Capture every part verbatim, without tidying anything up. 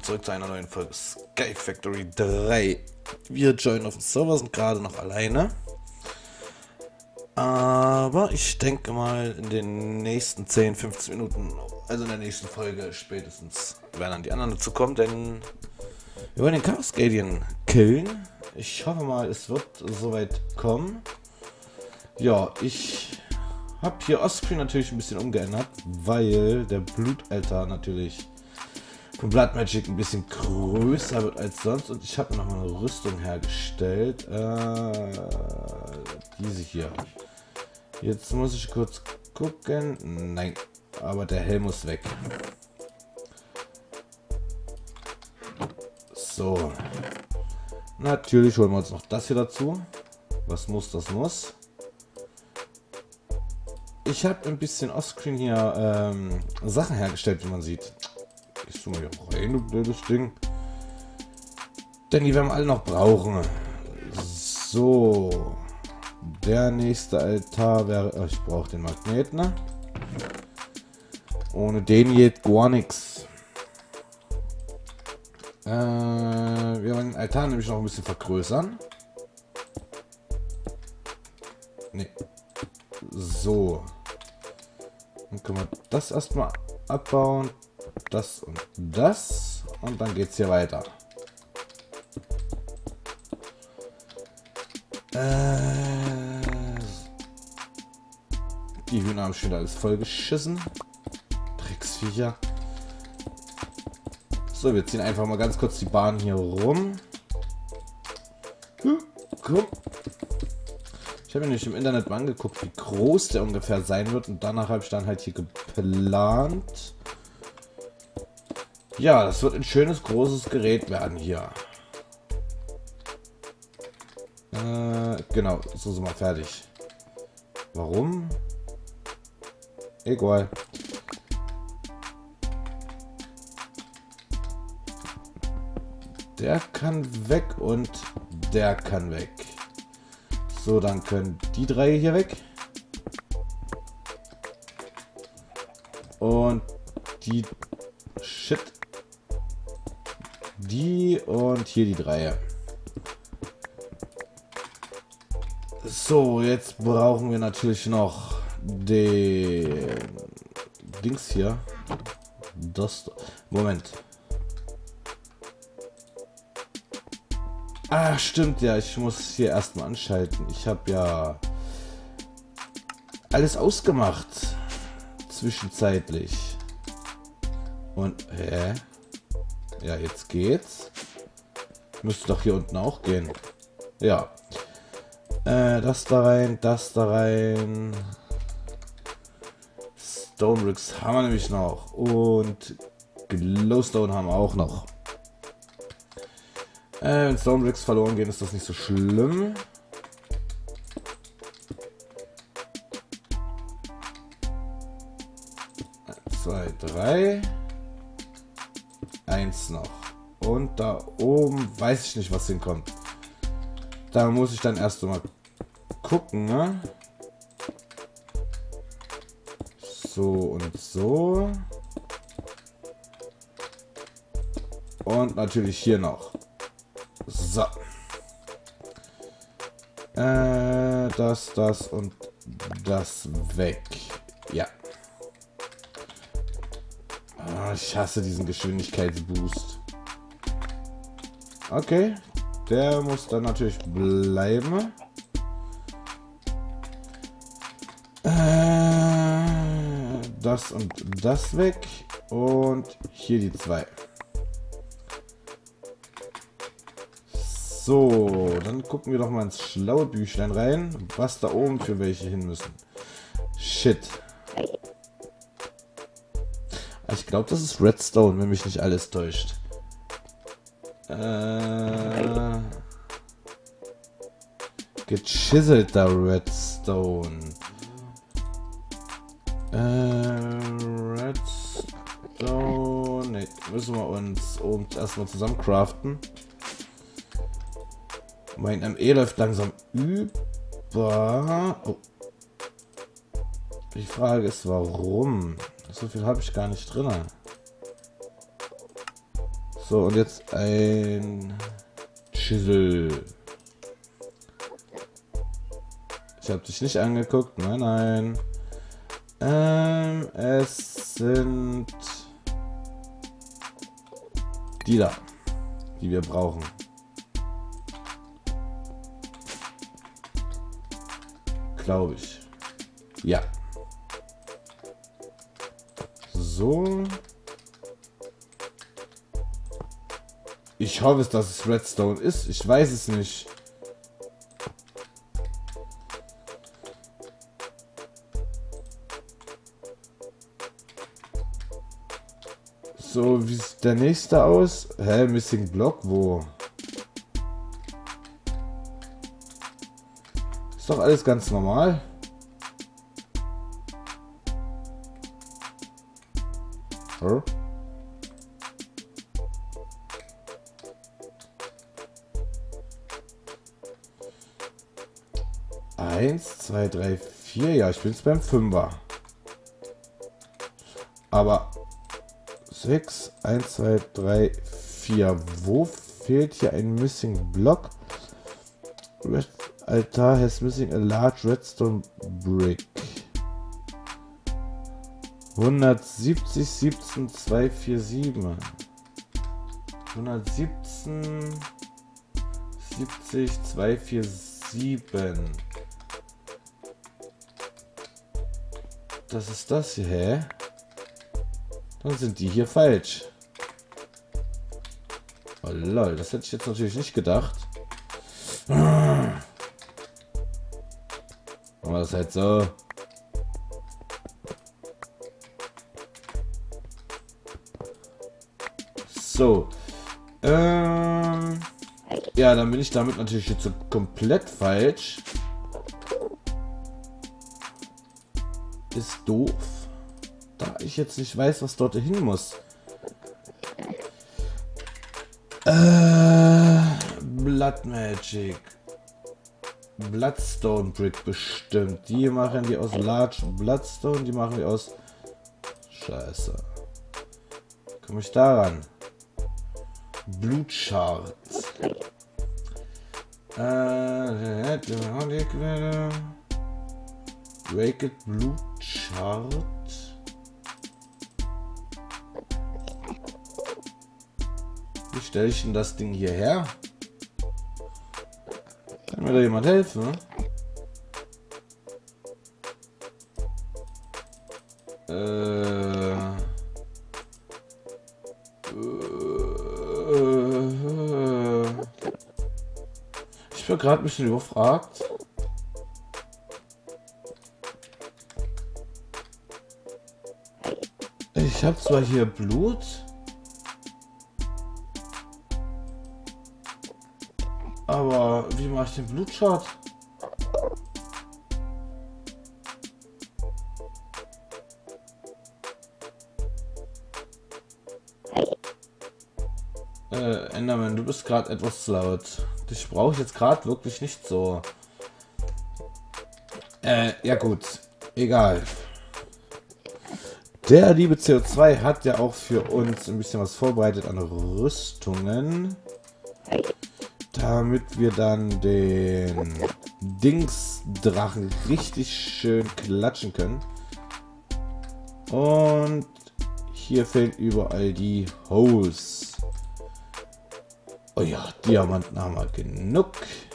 zurück zu einer neuen Folge Sky Factory drei. Wir joinen auf dem Server, sind gerade noch alleine. Aber ich denke mal, in den nächsten zehn, fünfzehn Minuten, also in der nächsten Folge spätestens, werden dann die anderen dazu kommen, denn wir wollen den Chaos Guardian killen. Ich hoffe mal, es wird soweit kommen. Ja, ich habe hier Offscreen natürlich ein bisschen umgeändert, weil der Blutaltar natürlich von Blood Magic ein bisschen größer wird als sonst, und ich habe noch mal eine Rüstung hergestellt, äh, diese hier. Jetzt muss ich kurz gucken. Nein, aber der Helm muss weg. So, natürlich holen wir uns noch das hier dazu. Was muss, das muss. Ich habe ein bisschen Offscreen hier ähm, Sachen hergestellt, wie man sieht. Gehst du mal hier rein, du blödes Ding. Denn die werden wir alle noch brauchen. So. Der nächste Altar wäre... Oh, ich brauche den Magnet, ne? Ohne den geht gar nichts. Äh, wir wollen den Altar nämlich noch ein bisschen vergrößern. Ne. So. Dann können wir das erstmal abbauen. Das und das. Und dann geht's hier weiter. Äh, die Hühner haben schon wieder alles vollgeschissen. Drecksviecher. So, wir ziehen einfach mal ganz kurz die Bahn hier rum. Hm, komm. Ich habe mir nämlich im Internet mal angeguckt, wie groß der ungefähr sein wird, und danach habe ich dann halt hier geplant. Ja, das wird ein schönes, großes Gerät werden hier. Äh, genau, so sind wir fertig. Warum? Egal. Der kann weg und der kann weg. So, dann können die drei hier weg. Und die... Shit. Die und hier die drei. So, jetzt brauchen wir natürlich noch den Dings hier. Das... Moment. Ah, stimmt ja. Ich muss hier erstmal anschalten. Ich habe ja alles ausgemacht. Zwischenzeitlich. Und, hä? Ja, jetzt geht's. Müsste doch hier unten auch gehen. Ja. Äh, das da rein, das da rein. Stone Bricks haben wir nämlich noch. Und Glowstone haben wir auch noch. Äh, wenn Stone Bricks verloren gehen, ist das nicht so schlimm. eins, zwei, drei. Eins noch. Und da oben weiß ich nicht, was hinkommt. Da muss ich dann erst mal gucken, ne? So und so. Und natürlich hier noch. So. Äh, das, das und das weg. Ja. Oh, ich hasse diesen Geschwindigkeitsboost. Okay. Der muss dann natürlich bleiben. Äh, das und das weg. Und hier die zwei. So, dann gucken wir doch mal ins schlaue Büchlein rein, was da oben für welche hin müssen. Shit. Ich glaube, das ist Redstone, wenn mich nicht alles täuscht. Äh, gechiselter Redstone. Äh, Redstone. Ne, müssen wir uns oben erstmal zusammen craften. Mein M E läuft langsam über. Oh. Die Frage ist, warum? So viel habe ich gar nicht drin. So, und jetzt ein Chisel. Ich habe dich nicht angeguckt. Nein, nein. Ähm, es sind die da, die wir brauchen. Glaube ich. Ja. So. Ich hoffe, dass es Redstone ist. Ich weiß es nicht. So, wie sieht der nächste aus? Hä, Missing Block? Wo? Ist doch alles ganz normal. Hm? Eins, zwei, drei, vier. Ja, ich bin jetzt beim Fünfer. Aber sechs, eins, zwei, drei, vier. Wo fehlt hier ein Missing Block? Red Altar has missing a large redstone brick. hundertsiebzig, siebzehn, zweihundertsiebenundvierzig. hundertsiebzehn, siebzig, zweihundertsiebenundvierzig. Das ist das hier, hä? Dann sind die hier falsch. Oh lol, das hätte ich jetzt natürlich nicht gedacht. Machen wir das halt so. So. Ähm. Ja, dann bin ich damit natürlich jetzt so komplett falsch. Ist doof. Da ich jetzt nicht weiß, was dort hin muss. Äh, Blood Magic. Bloodstone Brick bestimmt. Die machen die aus Large Bloodstone. Die machen die aus... Scheiße. Komme ich daran? Blutshard. Äh, Raked Blutshard. Wie stelle ich denn das Ding hierher? Kann mir da jemand helfen? Äh, äh, ich bin gerade ein bisschen überfragt. Ich habe zwar hier Blut, aber wie mache ich den Blutschad? Äh, Enderman, du bist gerade etwas laut. Dich brauche ich jetzt gerade wirklich nicht so. Äh, ja gut. Egal. Der liebe C O zwei hat ja auch für uns ein bisschen was vorbereitet an Rüstungen. Damit wir dann den Dingsdrachen richtig schön klatschen können. Und hier fehlen überall die Holes. Oh ja, Diamanten haben wir genug.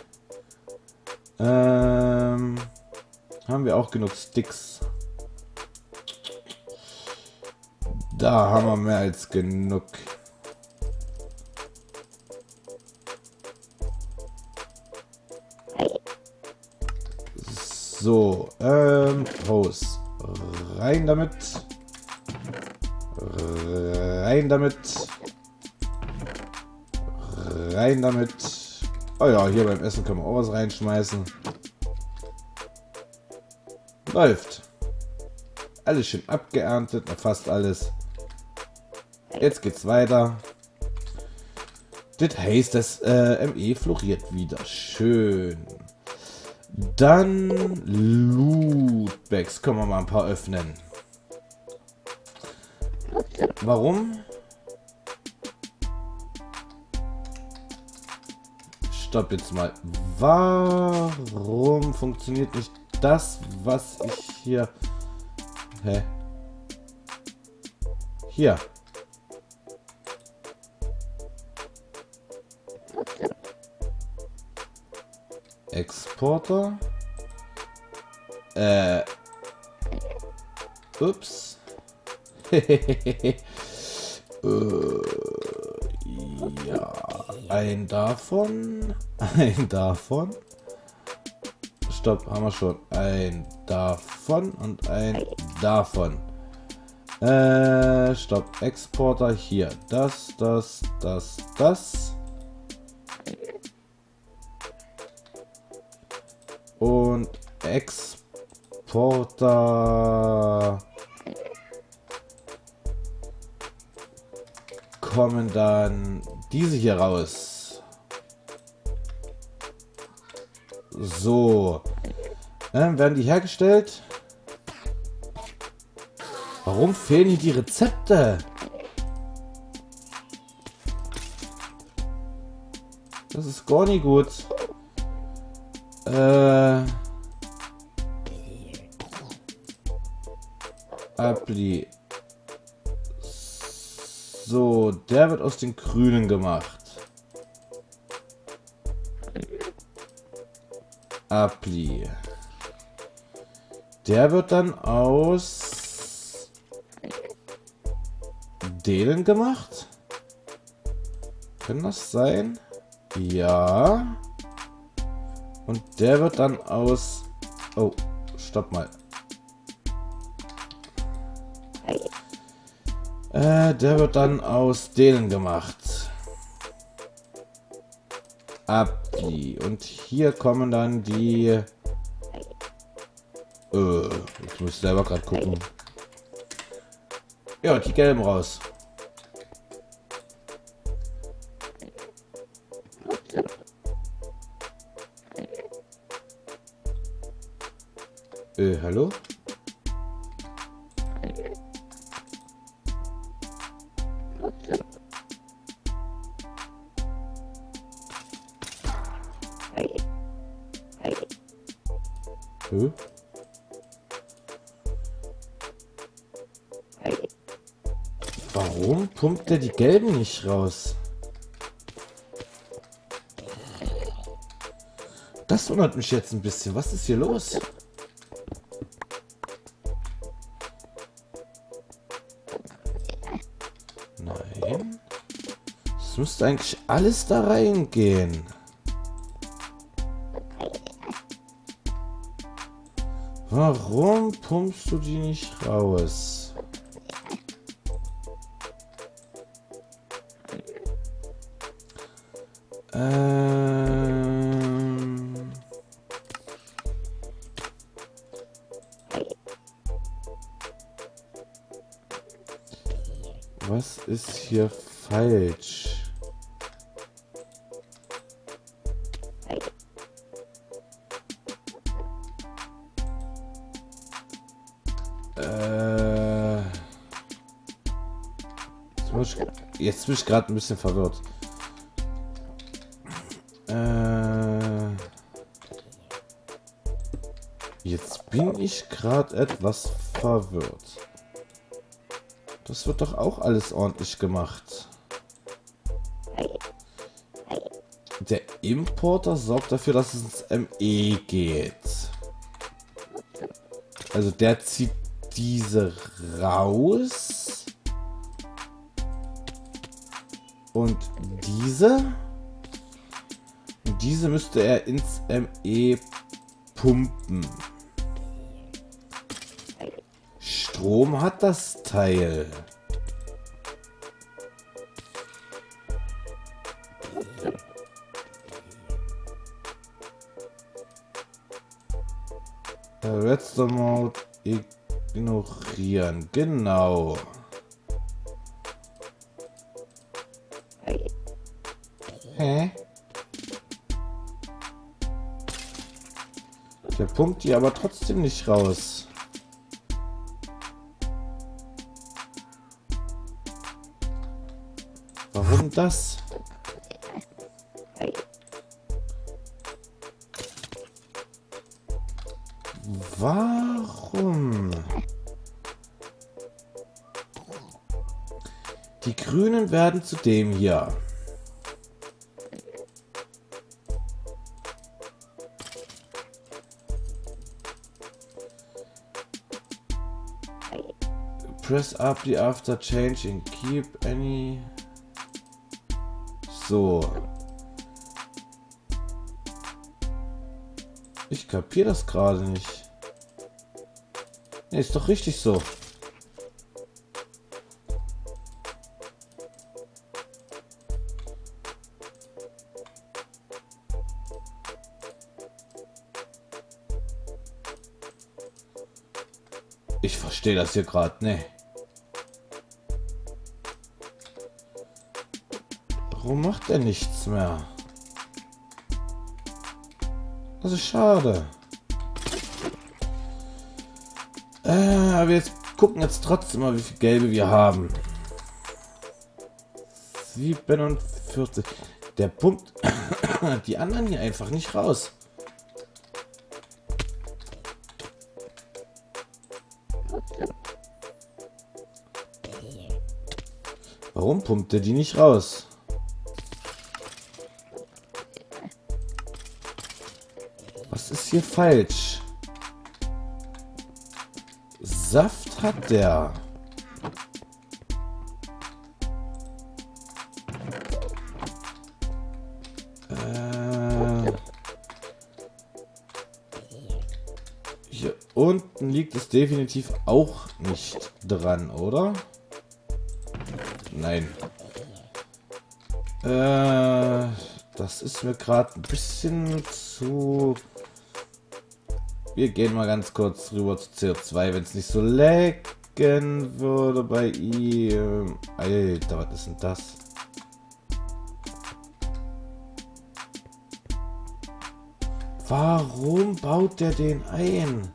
Ähm, haben wir auch genug Sticks. Da haben wir mehr als genug. So, ähm, Hose. Rein damit. Rein damit. Rein damit. Oh ja, hier beim Essen können wir auch was reinschmeißen. Läuft. Alles schön abgeerntet, fast alles. Jetzt geht's weiter. Das heißt, das äh, M E floriert wieder. Schön. Dann Lootbags. Können wir mal ein paar öffnen. Warum? stopp jetzt mal. Warum funktioniert nicht das, was ich hier... Hä? Hier. Exporter. Äh. Ups. äh, ja. Ein davon. Ein davon. Stopp, haben wir schon. Ein davon und ein davon. Äh, stopp. Exporter hier. Das, das, das, das. Und Exporter kommen dann diese hier raus. So. Ähm, werden die hergestellt? Warum fehlen hier die Rezepte? Das ist gar nicht gut. Äh. Appli. So, der wird aus den Grünen gemacht. Appli. Der wird dann aus denen gemacht. Kann das sein? Ja. Und der wird dann aus... Oh, stopp mal. Äh, der wird dann aus denen gemacht. Appli. Und hier kommen dann die... Äh, ich muss selber gerade gucken. Ja, die gelben raus. Äh, hallo? Äh? Warum pumpt er die gelben nicht raus? Das wundert mich jetzt ein bisschen. Was ist hier los? Nein. Es müsste eigentlich alles da reingehen. Warum pumpst du die nicht raus? Ähm... Was ist hier falsch? Äh... Jetzt bin ich, jetzt bin ich gerade ein bisschen verwirrt. Äh... Jetzt bin ich gerade etwas verwirrt. Das wird doch auch alles ordentlich gemacht. Der Importer sorgt dafür, dass es ins M E geht. Also der zieht diese raus. Und diese. Und diese müsste er ins M E pumpen. Strom hat das Teil. Redstone Mode ignorieren. Genau. Hä? Der pumpt die aber trotzdem nicht raus. Warum das? Warum? Die Grünen werden zu dem hier. Press up the after changing. Keep any. So. Ich kapiere das gerade nicht. Nee, ist doch richtig so. Ich verstehe das hier gerade, ne? Warum macht er nichts mehr? Das ist schade. Äh, aber wir jetzt gucken jetzt trotzdem mal, wie viel Gelbe wir haben. siebenundvierzig. Der pumpt die anderen hier einfach nicht raus. Warum pumpt er die nicht raus? Was ist hier falsch? Saft hat der. Äh, hier unten liegt es definitiv auch nicht dran, oder? Nein. Äh, das ist mir gerade ein bisschen zu... Wir gehen mal ganz kurz rüber zu C O zwei, wenn es nicht so lecken würde bei ihm. Alter, was ist denn das? Warum baut der den ein?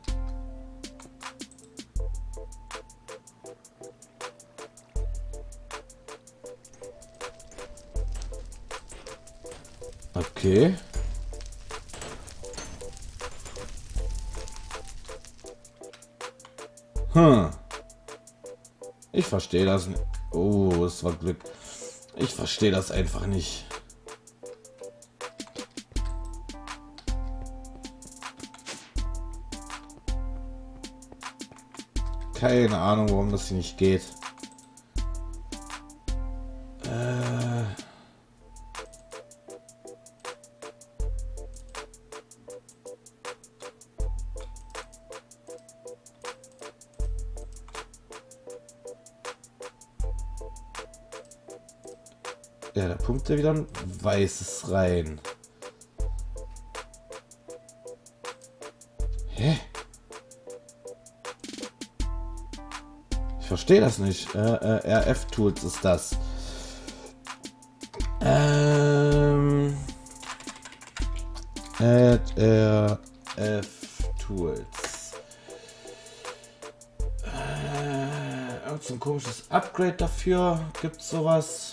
Okay. Hm. Ich verstehe das nicht. Oh, es war Glück. Ich verstehe das einfach nicht. Keine Ahnung, warum das hier nicht geht. Äh... Ja, da pumpt er wieder ein weißes rein. Hä? Ich verstehe das nicht. Äh, äh, R F-Tools ist das. Ähm. Add R F-Tools. Äh, irgend so ein komisches Upgrade dafür. Gibt's sowas?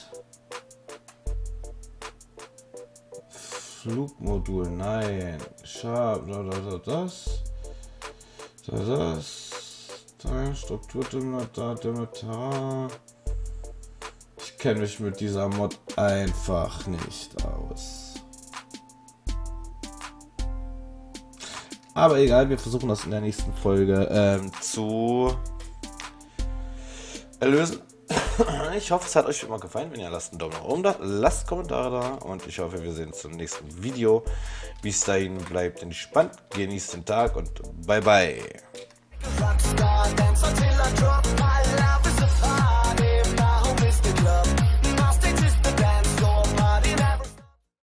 Flugmodul, nein. Schade, das. Das. Das. Struktur, ich kenne mich mit dieser Mod einfach nicht aus. Aber egal, wir versuchen das in der nächsten Folge ähm, zu erlösen. Ich hoffe, es hat euch immer gefallen. Wenn ihr lasst einen Daumen nach oben da, lasst Kommentare da und ich hoffe, wir sehen uns zum nächsten Video. Bis dahin, bleibt entspannt, genießt den Tag und bye bye.